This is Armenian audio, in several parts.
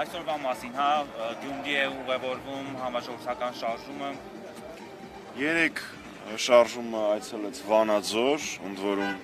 Այսօրվա մասին, հա, Գյումրի է ուղևորվում համաժողովրդական շարժումը։ Երեք շարժումը այցելեց Վանաձոր, ընդ որում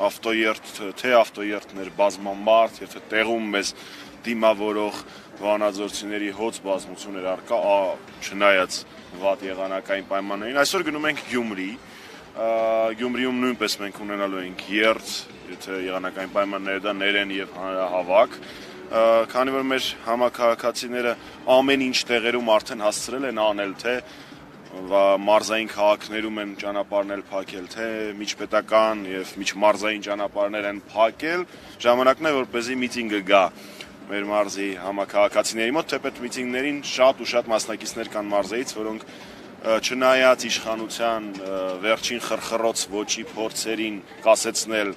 ավտոերթներ բազմամարդ, եթե տեղում մեզ դիմավորող վանաձորցիների հոծ բազմություն էր առկա, չնայած վատ եղանակային պայմաններին։ Այսօր գնում ենք Գյումրի, Գյումրիում նույնպես մենք ունենալու ենք երթ, եթե եղանակային պայմանները դա ներեն եւ հանրահավաք, քանի որ մեր համաքաղաքացիները ամեն ինչ տեղերում արդեն հասցրել են անել, թե մարզային քաղաքներում են ճանապարհներ փակել, թե միջպետական եւ միջմարզային ճանապարհներ են փակել, ժամանակն է որպեսզի միտինգը գա մեր մարզի համաքաղաքացիների մոտ, թեպետ միտինգներին շատ ու շատ մասնակիցներ կան մարզերից, որոնք չնայած իշխանության վերջին խրխռոց ոճի փորձերին կասեցնել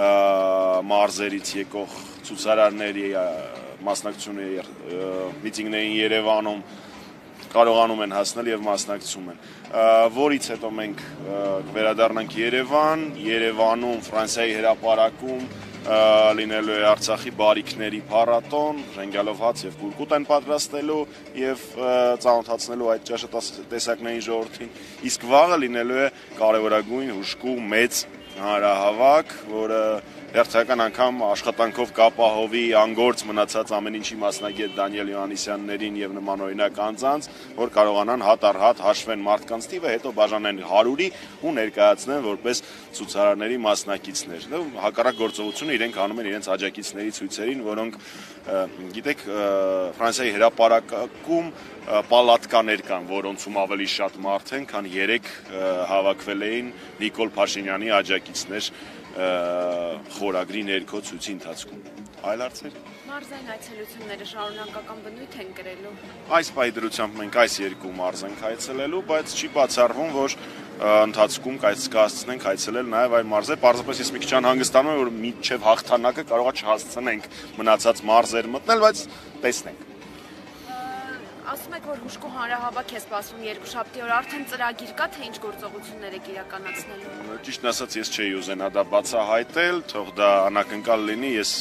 մարզերից եկող ցուցարարների մասնակցությունը միտինգներին Երևանում կարողանում են հասնել եւ մասնակցում են, որից հետո մենք կվերադառնանք Երևան, Երևանում Ֆրանսիայի հրապարակում լինելու է Արցախի բարիկների փառատոն, ժենգյալով հաց եւ կուրկուտ են պատրաստելու եւ ծանոթացնելու այդ ճաշատեսակներին ժողովրդին, իսկ վաղը լինելու է կարևորագույն հուժկու մեծ հանրահավաք, որը հերթական անգամ աշխատանքով կապահովի անգործ մնացած ամեն ինչի մասնագետ Դանիել Յոհաննիսյաններին եւ նմանօրինակ անձանց, որ կարողանան հատ առ հատ հաշվեն մարդկանց թիվը, հետո բաժանեն 100-ի ու ներկայացնեն որպես ցուցարարների մասնակիցներ։ Հակառակ գործողությունը իրենք անում են իրենց աջակիցների ցույցերին, որոնք գիտեք, Ֆրանսիայի հրապարակում պալատկաներ կան, որոնցում ավելի շատ մարդ են, քան 3 հավաքվել էին Նիկոլ Փաշինյանի աջակիցներ խորագրի ներքո ցույցի ընթացքում։ Այլ հարցեր։ Մարզային այցելությունները շարունակական բնույթ են կրելու։ Այս պայդրությամբ մենք այս 2 մարզ ենք այցելելու, բայց չի բացառվում, որ ընթացքում կհասցնենք այցելել նաև այլ մարզեր։ Պարզապես ես մի քիչ անհանգստանում եմ, որ մինչև հաղթանակը կարողա չհասցնենք մնացած մարզեր մտնել, բայց տեսնենք։ Ասում եք, որ հուժկու հանրահավաք է սպասվում երկուշաբթի օր, արդեն ծրագիր կա, թե ինչ գործողություններ եք իրականացնելու։ Ճիշտն ասած, ես չէի ուզենա դա բացահայտել, թող դա անակնկալ լինի, ես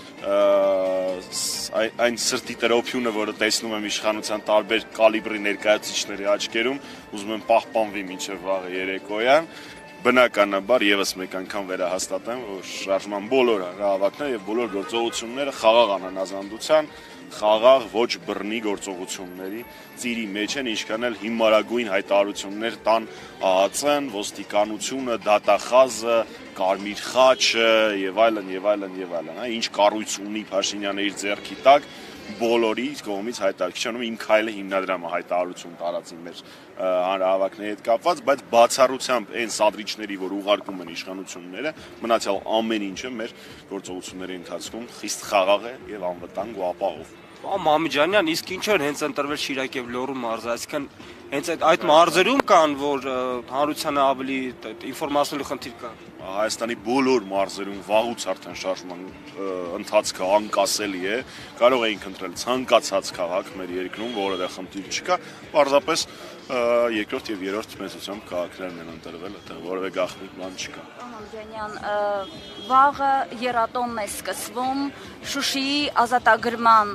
այն սրտի տրոփյունը, որը տեսնում եմ իշխանության տարբեր կալիբրի ներկայացուցիչների աչքերում, ուզում եմ պահպանվի մինչև վաղը երեկոյան, բնականաբար եւս մեկ անգամ վերահաստատեմ, որ շարժման բոլոր հանրահավաքները եւ բոլոր գործողությունները խաղաղ անհնազանդության, խաղաղ ոչ բռնի գործողությունների ծիրի մեջ են, ինչքան էլ հիմարագույն հայտարարություններ տան ԱԱԾ-ն, ոստիկանությունը, դատախազը, Կարմիր խաչը եւ այլն եւ այլն եւ այլն, ինչ կառույց ունի Փաշինյանը իր ձեռքի տակ, բոլորի կողմից հայտարարություն, իմ քայլը հիմնադրամը հայտարարություն տարածի մեր հանրահավաքների հետ կապված, բայց բացառությամբ այն սադրիչների, որ ուղարկում են իշխանությունները, մնացյալ ամեն ինչը մեր գործողությունների ընթացքում խիստ խաղաղ է եւ անվտանգ ու ապահով։ Մամիջանյան, իսկ ինչ էր հենց ընտրվել Շիրակ եւ Լոռու մարզը, այսինքն հենց այդ մարզերում կան, որ հանրությանը ավելի ինֆորմացիոնալ խնդիր կա։ Հայաստանի բոլոր մարզերում վաղուց արդեն շարժման ընթացքը անկասելի է, կարող էինք ընտրել ցանկացած քաղաք մեր երկրում, որևէ խնդիր չկա, պարզապես երկրորդ եւ երրորդ մեծությամբ քաղաքներն են ընտրվել, այդտեղ որևէ գաղտնիք բան չկա։ Մամիջանյան, վաղը երաթոնն է սկսվում Շուշիի ազատագրման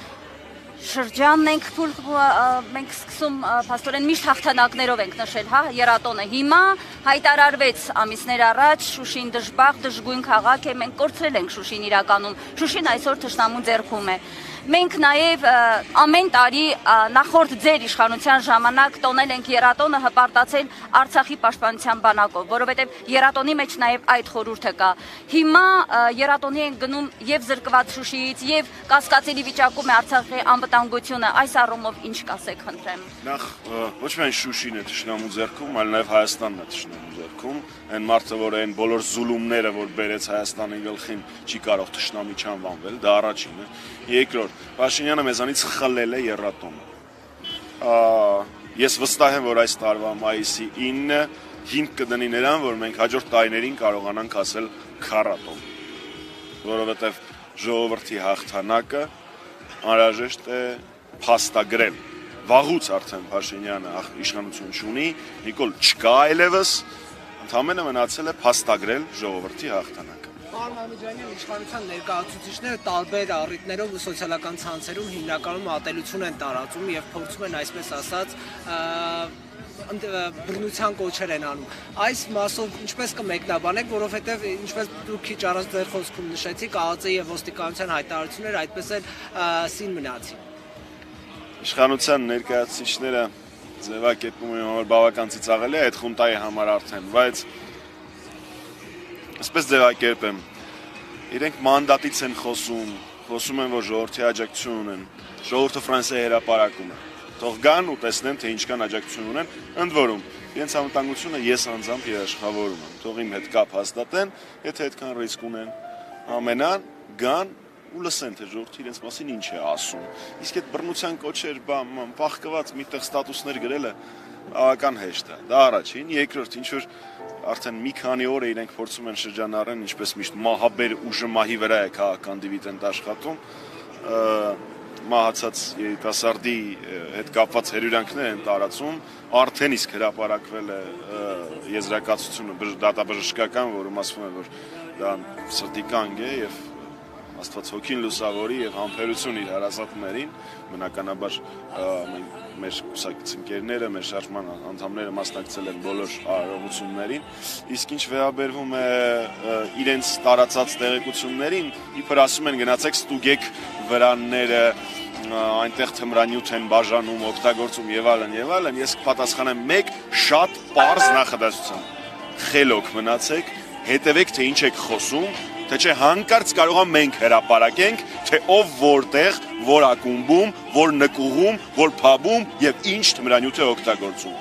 շրջանն ենք մենք սկսում փաստորեն միշտ հաղթանակներով ենք նշել, հա, երաթոնը հիմա հայտարարվեց ամիսներ առաջ Շուշին դժգույն քաղաք է, մենք կորցրել ենք Շուշին իրականում, Շուշին այսօր թշնամու ձեռքում է։ Մենք նաև ամեն տարի նախորդ ձեր իշխանության ժամանակ տոնել ենք երաթոնը հպարտացել Արցախի պաշտպանության բանակով, որովհետև երաթոնի մեջ նաև այդ խորհուրդը կա։ Հիմա երաթոնի են գնում եւ զրկված Շուշիից եւ կասկածելի վիճակում է Արցախի անվտանգությունը, այս առումով ինչ կասեք, խնդրեմ։ Նախ ոչ միայն Շուշին է թշնամու ձեռքում, այլ նաև Հայաստանն է թշնամու ձեռքում, այն մարդը, որ այն բոլոր զուլումները, որ բերեց Հայաստանի գլխին, չի կարող թշնամի չանվանվել, դա առաջինը։ Երկրորդ, Փաշինյանը մեզանից խլել է երաթոնը։ Ես վստահ եմ, որ այս տարվա մայիսի 9-ը հիմք կդնի նրան, որ մենք հաջորդ տարիներին կարողանանք ասել քառատոն, որովհետև ժողովրդի հաղթանակը անհրաժեշտ է փաստագրել։ Վաղուց արդեն Փաշինյանը իշխանություն չունի, Նիկոլ չկա այլևս, ընդամենը մնացել է փաստագրել ժողովրդի հաղթանակը։ Պարոն Մամեջանյան, իշխանության ներկայացուցիչները տարբեր առիթներով ու սոցիալական ցանցերում հիմնականում ատելություն են տարածում եւ փորձում են այսպես ասած բռնության կոչեր են անում։ Այս մասով ինչպես կմեկնաբանեք, որովհետեւ ինչպես դուք քիչ առաջ ձեր խոսքում նշեցիք, ԱԱԾ եւ ոստիկանության հայտարարությունները այդպես էլ սին մնացին։ Իշխանության ներկայացուցիչները ձևակերպում են, որ բավական ծիծաղելի է այդ խունտայի համար արդեն, բայց այսպես ձևակերպեմ, իրենք մանդատից են խոսում են, որ ժողովրդի աջակցություն ունեն, ժողովուրդը Ֆրանսիայի հրապարակում է, թող գան ու տեսնեն, թե ինչքան աջակցություն ունեն, ընդ որում, իրենց անվտանգությունը ես անձամբ երաշխավորում եմ, թող իմ հետ կապ հաստատեն, եթե այդքան ռիսկ ունեն, ամենան գան ու լսեն, թե ժողովուրդը իրենց մասին ինչ է ասում, իսկ այդ բռնության կոչեր, պահկված միտեղ ստատուսներ գրելը բավական հեշտ է, դա առաջին, երկրորդ, ինչ որ արդեն մի քանի օր է իրենք փորձում են շրջանառեն, ինչպես միշտ մահաբեր ուժը մահի վրա է քաղաքական դիվիդենդ աշխատում, մահացած երիտասարդի հետ կապված հերյուրանքներ են տարածում, արդեն իսկ հրապարակվել է եզրակացությունը դատաբժշկական, որում ասվում է, որ դա սրտի կանգ է եւ Աստված հոգին լուսավորի եւ համբերություն իր հարազատներին, բնականաբար մեր կուսակցությունները, մեր շարժման անդամները մասնակցել են բոլոր արարողություններին, իսկ ինչ վերաբերվում է իրենց տարածած տեղեկություններին, իբր ասում են գնացեք ստուգեք վրանները, այնտեղ թմրանյութ են բաժանում, օգտագործում եւ այլն, ես կպատասխանեմ մեկ շատ պարզ նախադասության։ Խելոք մնացեք, հետևեք թե ինչ եք խոսում, թե չէ հանկարծ կարող է մենք հրապարակենք, թե ով որտեղ, որ ակումբում, որ նկուղում, որ փաբում եւ ինչ թմրանյութ է օգտագործում։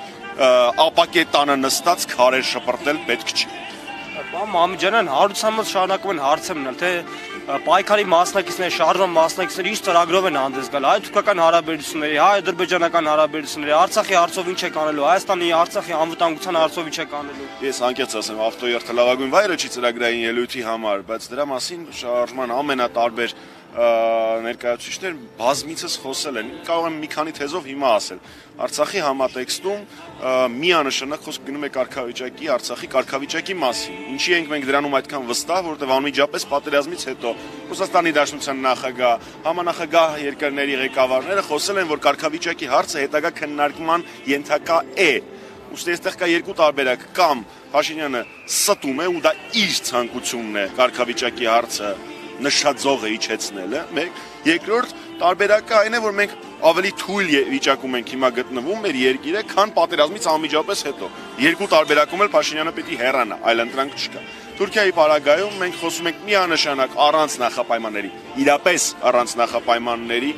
Ապակետանը նստած քարեր շպրտել պետք չի։ Պարոն Մամեջանյան, հարուցամած շարունակում են հարցը մնալ, թե պայքարի մասնակիցները, շարժման մասնակիցները ինչ ծրագրով են հանդես գալ, հայ-թուրքական հարաբերությունների, հայ-ադրբեջանական հարաբերությունների, Արցախի հարցով ինչ է կանելու, Հայաստանի Արցախի անվտանգության հարցով ինչ է կանելու։ Ես անկեղծ ասեմ, ավտոերթը լավագույն վայրը չի ծրագրային ելույթի համար, բայց դրա մասին շարժման ամենատարբեր ներկայացուցիչներ բազմիցս խոսել են, կարող եմ մի քանի թեզով հիմա ասել։ Արցախի համատեքստում միանշանակ խոսք գնում է կարգավիճակի, Արցախի կարգավիճակի մասին։ Ինչի ենք մենք դրանում այդքան վստահ, որտեղ անմիջապես պատերազմից հետո Ռուսաստանի Դաշնության նախագահ, համանախագահ երկրների ղեկավարները խոսել են, որ կարգավիճակի հարցը հետագա քննարկման ենթակա է։ Ուստի այստեղ կա երկու տարբերակ, կամ Փաշինյանը ստում է ու դա իր ցանկությունն է կարգավիճակի հարցը նշաձողը իջեցնելը, մեկ, երկրորդ տարբերակը այն է, որ մենք ավելի թույլ վիճակում ենք հիմա գտնվում մեր երկիրը, քան պատերազմից անմիջապես հետո։ Երկու տարբերակում էլ Փաշինյանը պիտի հեռանա, այլ ընտրանք չկա։ Թուրքիայի պարագայում մենք խոսում ենք միանշանակ առանց նախապայմանների, իրապես առանց նախապայմանների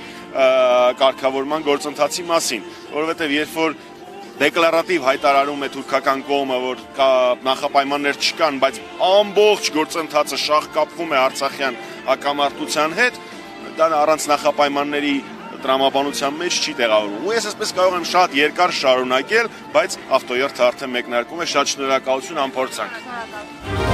կարգավորման գործընթացի մասին, որովհետև երբ որ դեկլարատիվ հայտարարում է թուրքական կողմը, որ նախապայմաններ չկան, բայց ամբողջ գործընթացը շաղկապվում է արցախյան հակամարտության հետ, դա առանց նախապայմանների տրամաբանության մեջ չի տեղավորվում։ Ու ես այսպես կարող եմ շատ երկար շարունակել, բայց ավտոերթը արդեն մեկնարկում է, շատ շնորհակալություն, անփորձանք։